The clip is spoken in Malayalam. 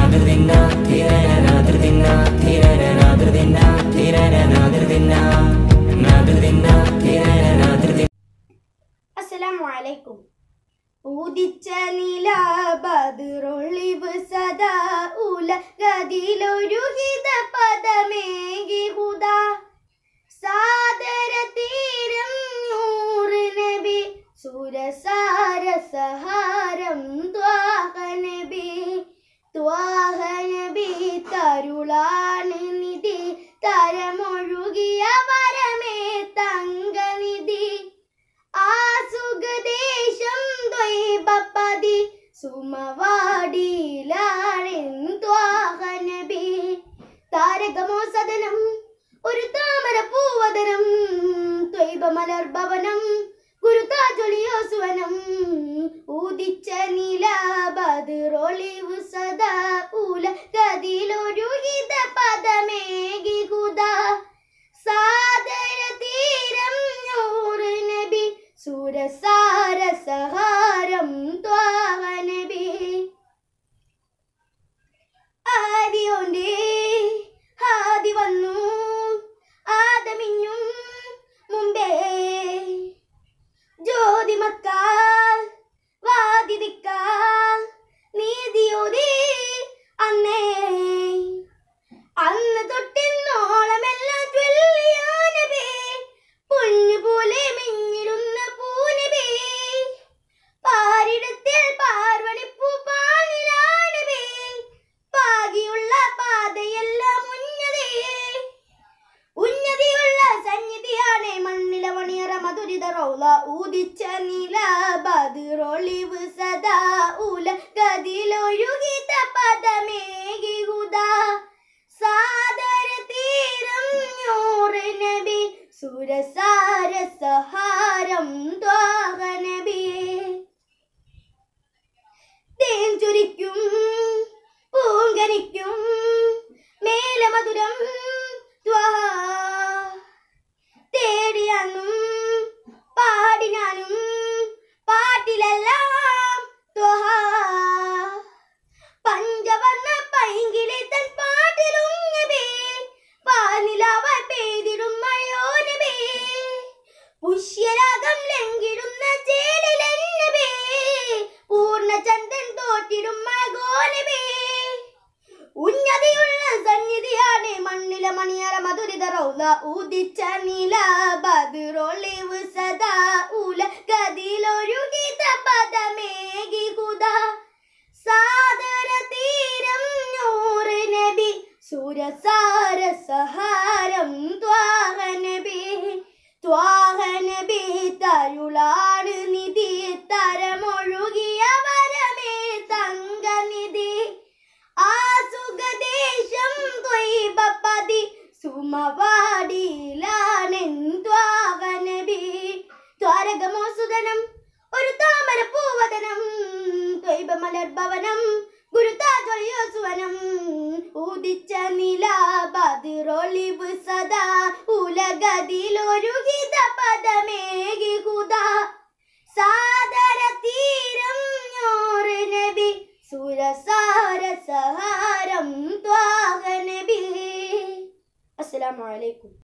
Assalamualaikum. ഉദിച്ച നിലാബദ്റൊളിവ് സദാ ഉലകതിലൊരുഹിത പദമേകി ഹുദാ സാദര തീരം നൂറ് നബി സുരസാര സഹാരം ത്വാഹ നബി തരുളാണ് നിധി തരമൊഴുകിയ വരമേ തങ്കനിധി ആസുഖദേശം ദ്വൈബപ്പതി സുമവാടിയിലാണെന്ത്വാഹ നബി താരകമോ സദനം ഒരു താമര പൂവദനം ത്വൈബ മലർഭവനം ഗുരുതാജൊളിയോ സുവനം ഉദിച്ച നിലാബദ്റൊളിവ് സദാ ഉലകതിലൊരുഹിത പദമേകി ഹുദാ സാദര തീരം നൂറ് നബി സുരസാര സഹാരം ത്വാഹ നബി ആദിയോന്റെ ആദി വന്നു ആദമിഞ്ഞും മുമ്പേ ജ്യോതിമക്കാൽ വാദിദിക്കാൽ നീതിയോതി അന്നേ അന്ന് തൊട്ടിന്നോളമെല്ലാം ചൊല്ലിയാനബേ പൊന്നുപോലെ മിഞ്ഞിടുന്ന പൂനബേ പാരിടത്തിൽ പാർവണിപ്പൂ പാണിലാനബേ പാകിയുള്ള പാതയെല്ലാം ഉന്നതിയുള്ള സന്നിധിയാണ് മണ്ണിലെ മണിയറ മധുരിത റൗള ഉദിച്ച നിലാബദ്റൊളിവ് സദാ ഉലകതിലൊരുഹിത പദമേകി ഹുദാ സാദര തീരം നൂറ് നബി സുരസാര സഹാരം ത്വാഹ നബി തേൻ ചുരിക്കും പൂങ്കനിക്കും മേലമധുരം ത്വാഹ തേടിയാനും പാടിനാനും പാട്ടിലെല്ലാം ത്വാഹ പഞ്ചവർണ്ണ പൈങ്കിളി തൻ പാട്ടിലും നബി പാനിലാവായി പെയ്തിടും മഴയോ നബി പുഷ്യരാഗം ലംഘിടുന്ന ചേലിലൻ നബി പൂർണ്ണചന്ദ്രൻ തോറ്റിടും മഴകോ നബി ഉന്നതിയുള്ള സന്നിധിയാണ് മണ്ണിലെ മണിയറ മധുരിത റൗള ഉദിച്ച നിലാബദ്റൊളിവ് സദാ ഉലകതിലൊരുഹിത പദമേകി ഹുദാ സാദര തീരം നൂറ് നബി സുരസാര സഹാരം ത്വാഹ നബി തരുളാണ് നിധി തരമൊഴുകിയ വരമേ തങ്കനിധി ആസുഖദേശം ദ്വൈബപ്പതി സുമവാടിയിലാണെന്ത്വാഹ നബി ത്വാരകമോ സുദനം ഒരു താമര പൂവദനം ത്വൈബ മലർഭവനം ഗുരുതാജൊളിയോ സുവനം ഉദിച്ച നിലാബദ്റൊളിവ് സദാ ഉലകതിലൊരുഹിത പദമേകി ഹുദാ സാദര തീരം നൂറ് നബി സുരസാര സഹാരം ത്വാഹ നബി. അസ്സലാമു അലൈക്കും.